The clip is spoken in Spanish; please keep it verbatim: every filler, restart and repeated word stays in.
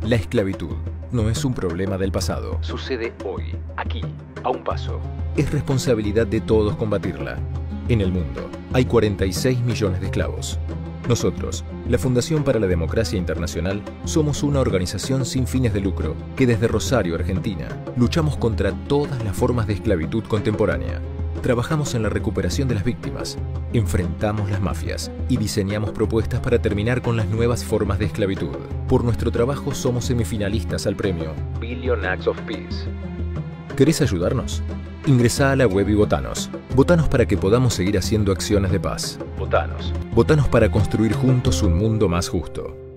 La esclavitud no es un problema del pasado. Sucede hoy, aquí, a un paso. Es responsabilidad de todos combatirla. En el mundo hay cuarenta y seis millones de esclavos. Nosotros, la Fundación para la Democracia Internacional, somos una organización sin fines de lucro que desde Rosario, Argentina, luchamos contra todas las formas de esclavitud contemporánea. Trabajamos en la recuperación de las víctimas, enfrentamos las mafias y diseñamos propuestas para terminar con las nuevas formas de esclavitud. Por nuestro trabajo somos semifinalistas al premio Billion Acts of Peace. ¿Querés ayudarnos? Ingresá a la web y votanos. Votanos para que podamos seguir haciendo acciones de paz. Votanos. Votanos para construir juntos un mundo más justo.